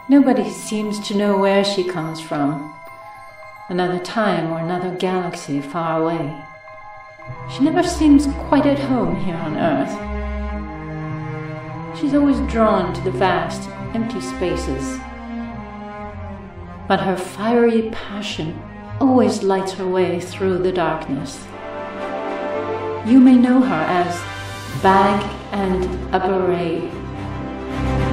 Nobody seems to know where she comes from, another time or another galaxy far away. She never seems quite at home here on Earth. She's always drawn to the vast, empty spaces. But her fiery passion always lights her way through the darkness. You may know her as Bag and a Beret.